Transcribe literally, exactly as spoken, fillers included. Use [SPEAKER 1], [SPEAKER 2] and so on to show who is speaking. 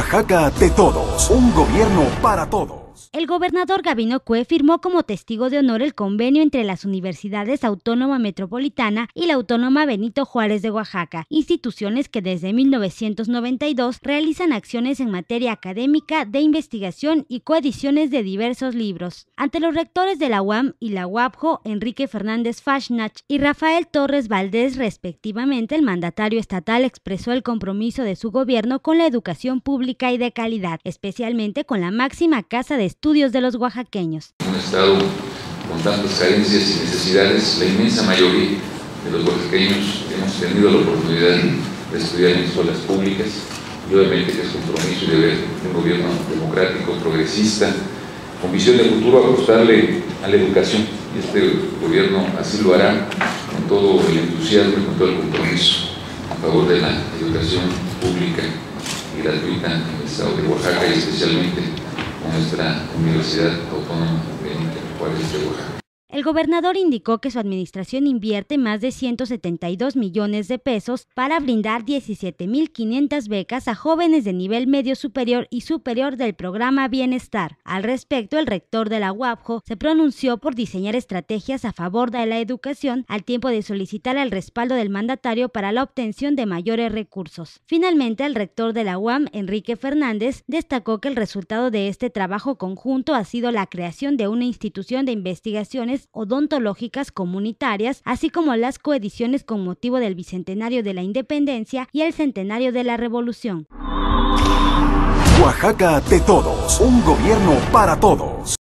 [SPEAKER 1] Oaxaca de todos, un gobierno para todos.
[SPEAKER 2] El gobernador Gabino Cue firmó como testigo de honor el convenio entre las Universidades Autónoma Metropolitana y la Autónoma Benito Juárez de Oaxaca, instituciones que desde mil novecientos noventa y dos realizan acciones en materia académica, de investigación y coediciones de diversos libros. Ante los rectores de la U A M y la U A B J O, Enrique Fernández Fashnach y Rafael Torres Valdés, respectivamente, el mandatario estatal expresó el compromiso de su gobierno con la educación pública y de calidad, especialmente con la máxima casa de estudios de los oaxaqueños.
[SPEAKER 3] Un estado con tantas carencias y necesidades, la inmensa mayoría de los oaxaqueños hemos tenido la oportunidad de estudiar en escuelas públicas y obviamente que es compromiso y deber de un gobierno democrático, progresista, con visión de futuro, apostarle a la educación, y este gobierno así lo hará con todo el entusiasmo y con todo el compromiso a favor de la educación pública y gratuita en el estado de Oaxaca y especialmente con nuestra Universidad Autónoma Benito Juárez de Oaxaca.
[SPEAKER 2] El gobernador indicó que su administración invierte más de ciento setenta y dos millones de pesos para brindar diecisiete mil quinientas becas a jóvenes de nivel medio superior y superior del programa Bienestar. Al respecto, el rector de la U A B J O se pronunció por diseñar estrategias a favor de la educación, al tiempo de solicitar el respaldo del mandatario para la obtención de mayores recursos. Finalmente, el rector de la U A M, Enrique Fernández, destacó que el resultado de este trabajo conjunto ha sido la creación de una institución de investigaciones odontológicas comunitarias, así como las coediciones con motivo del bicentenario de la independencia y el centenario de la revolución.
[SPEAKER 1] Oaxaca de todos, un gobierno para todos.